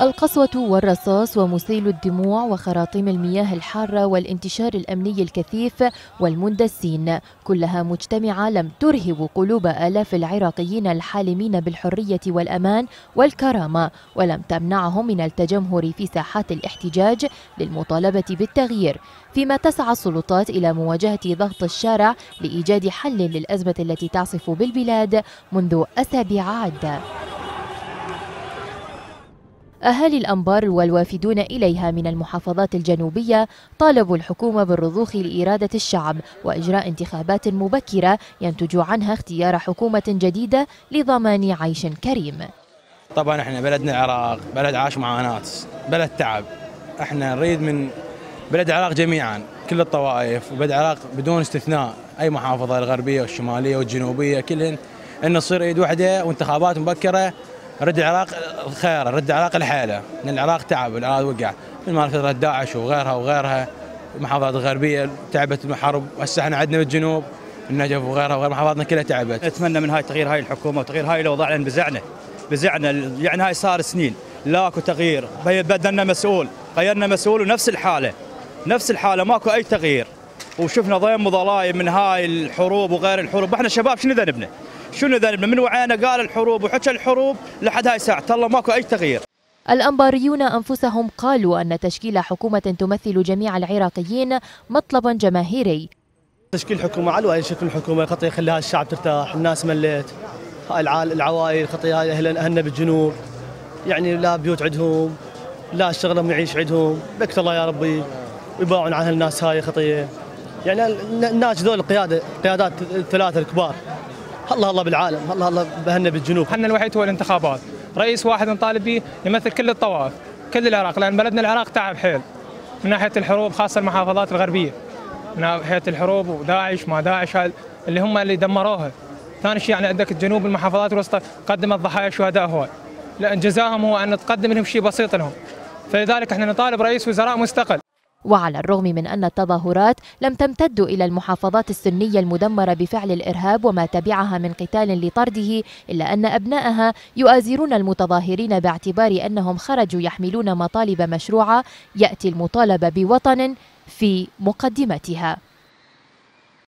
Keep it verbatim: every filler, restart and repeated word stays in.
القسوة والرصاص ومسيل الدموع وخراطيم المياه الحارة والانتشار الأمني الكثيف والمندسين كلها مجتمعة لم ترهب قلوب آلاف العراقيين الحالمين بالحرية والأمان والكرامة، ولم تمنعهم من التجمهر في ساحات الاحتجاج للمطالبة بالتغيير، فيما تسعى السلطات إلى مواجهة ضغط الشارع لإيجاد حل للأزمة التي تعصف بالبلاد منذ أسابيع عدة. أهالي الأنبار والوافدون إليها من المحافظات الجنوبية طالبوا الحكومة بالرضوخ لإرادة الشعب وإجراء انتخابات مبكرة ينتج عنها اختيار حكومة جديدة لضمان عيش كريم. طبعا احنا بلدنا العراق بلد عاش معاناة، بلد تعب. احنا نريد من بلد العراق جميعا كل الطوائف وبلد العراق بدون استثناء اي محافظة الغربية والشمالية والجنوبية كلهن ان تصير ايد واحدة وانتخابات مبكرة. رد العراق الخير، رد العراق الحالة، لأن العراق تعب والعراق وقع من مال فترة داعش وغيرها وغيرها. المحافظات الغربية تعبت من الحرب، وهسه احنا عندنا بالجنوب النجف وغيرها وغير محافظاتنا كلها تعبت. نتمنى من هاي تغيير هاي الحكومة وتغيير هاي الأوضاع، لأن بزعنا بزعنا يعني هاي صار سنين لاكو تغيير، بدلنا مسؤول، غيرنا مسؤول ونفس الحالة نفس الحالة ماكو أي تغيير، وشفنا ضيم وضلايم من هاي الحروب وغير الحروب. احنا شباب شنو ذنبنا؟ شنو ذنبنا؟ من وعينا قال الحروب وحكى الحروب لحد هاي ساعة الله ماكو أي تغيير. الأنباريون أنفسهم قالوا أن تشكيل حكومة تمثل جميع العراقيين مطلبا جماهيري. تشكيل حكومة على أي شكل حكومة خطية يخلي الشعب ترتاح، الناس مليت، هاي العوائل خطية، هاي أهلنا بالجنوب يعني لا بيوت عندهم لا الشغلة يعيش عندهم، بكت الله يا ربي ويباعون عن الناس هاي خطية. يعني الناس ذول القيادة قيادات الثلاثة الكبار، الله الله بالعالم، الله الله بهنا بالجنوب. حنا الوحيد هو الانتخابات، رئيس واحد نطالب به يمثل كل الطوائف، كل العراق، لأن بلدنا العراق تعب حيل من ناحية الحروب، خاصة المحافظات الغربية، من ناحية الحروب وداعش ما داعش اللي هم اللي دمروها. ثاني شيء يعني عندك الجنوب المحافظات الوسطى قدمت ضحايا شهداء هواي، لأن جزاهم هو أن تقدم لهم شيء بسيط لهم، فلذلك احنا نطالب رئيس وزراء مستقل. وعلى الرغم من أن التظاهرات لم تمتد إلى المحافظات السنية المدمرة بفعل الإرهاب وما تبعها من قتال لطرده، إلا أن أبنائها يؤازرون المتظاهرين باعتبار أنهم خرجوا يحملون مطالب مشروعة يأتي المطالبة بوطن في مقدمتها.